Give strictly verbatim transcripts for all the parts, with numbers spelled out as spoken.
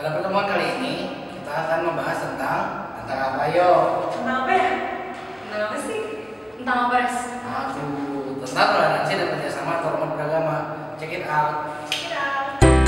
Pada pertemuan kali ini kita akan membahas tentang tentang apa yo? Tentang apa ya? Tentang apa sih? Tentang apa, Res? Aduh, tentang toleransi dan kerjasama antar umat beragama. Check it out. Check it out.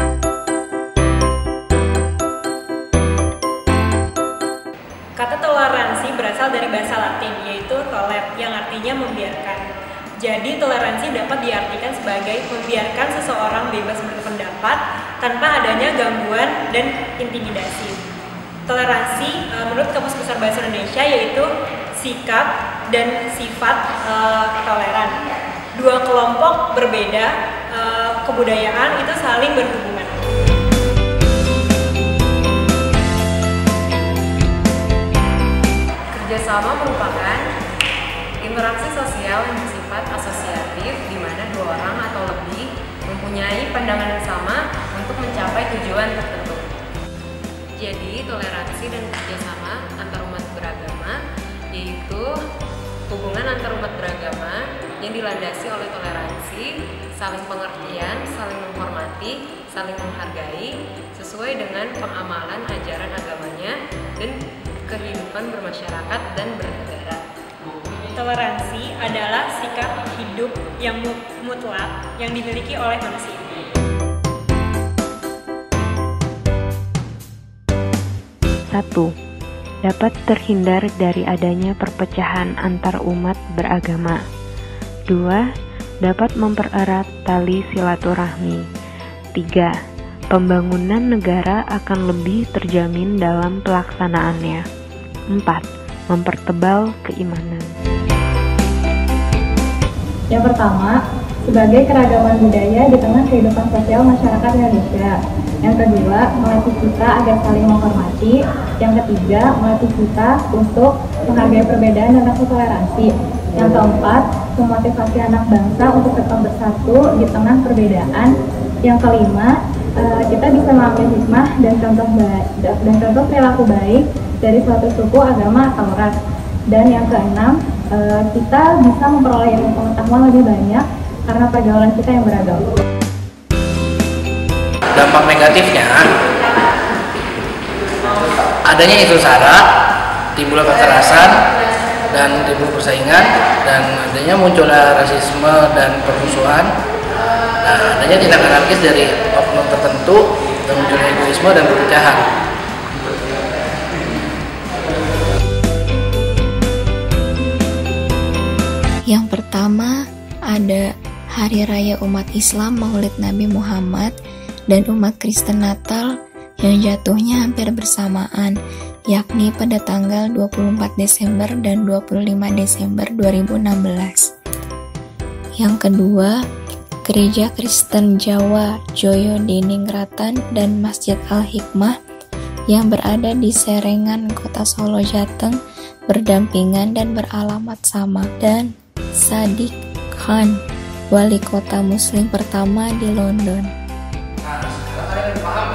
Kata toleransi berasal dari bahasa Latin, yaitu toler, yang artinya membiarkan. Jadi toleransi dapat diartikan sebagai membiarkan seseorang bebas berpendapat tanpa adanya gangguan dan intimidasi. Toleransi menurut Kamus Besar Bahasa Indonesia yaitu sikap dan sifat e, toleran. Dua kelompok berbeda e, kebudayaan itu saling berhubungan. Kerjasama merupakan interaksi sosial yang bersifat asosiatif di mana dua orang atau lebih mempunyai pandangan yang sama untuk mencapai tujuan tertentu. Jadi, toleransi dan kerjasama antar umat beragama yaitu hubungan antar umat beragama yang dilandasi oleh toleransi, saling pengertian, saling menghormati, saling menghargai sesuai dengan pengamalan ajaran agamanya dan kehidupan bermasyarakat dan bernegara. Toleransi adalah sikap hidup yang mutlak yang dimiliki oleh manusia. Satu. Dapat terhindar dari adanya perpecahan antar umat beragama. Dua. Dapat mempererat tali silaturahmi. Tiga. Pembangunan negara akan lebih terjamin dalam pelaksanaannya. Empat. Mempertebal keimanan. Yang pertama, sebagai keragaman budaya di tengah kehidupan sosial masyarakat Indonesia. Yang kedua, melatih kita agar saling menghormati. Yang ketiga, melatih kita untuk menghargai perbedaan dan rasa toleransi. Yang keempat, memotivasi anak bangsa untuk tetap bersatu di tengah perbedaan. Yang kelima, kita bisa mengambil hikmah dan contoh baik dan contoh perilaku baik dari suatu suku, agama, atau ras. Dan yang keenam, kita bisa memperoleh ilmu pengetahuan lebih banyak karena pergaulan kita yang beragam. Dampak negatifnya adanya isu sara, timbul kekerasan dan timbul persaingan, dan adanya munculnya rasisme dan permusuhan. Nah, adanya tindak anarkis dari oknum tertentu dan munculnya egoisme dan perpecahan. Yang pertama ada Hari Raya Umat Islam Maulid Nabi Muhammad dan umat Kristen Natal yang jatuhnya hampir bersamaan, yakni pada tanggal dua puluh empat Desember dan dua puluh lima Desember dua ribu enam belas. Yang kedua, Gereja Kristen Jawa Joyo Diningratan dan Masjid Al-Hikmah yang berada di Serengan, Kota Solo, Jateng berdampingan dan beralamat sama, dan Sadiq Khan, wali kota muslim pertama di London. Nah, sekarang kalian paham